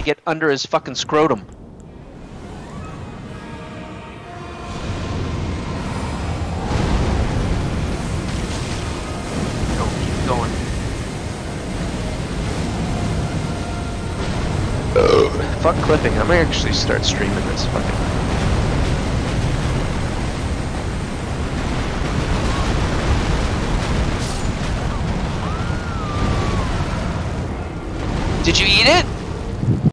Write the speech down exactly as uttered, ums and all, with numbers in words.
get under his fucking scrotum. Go, keep going. Ugh. Fuck clipping. I might actually start streaming this fucking. Did you eat it?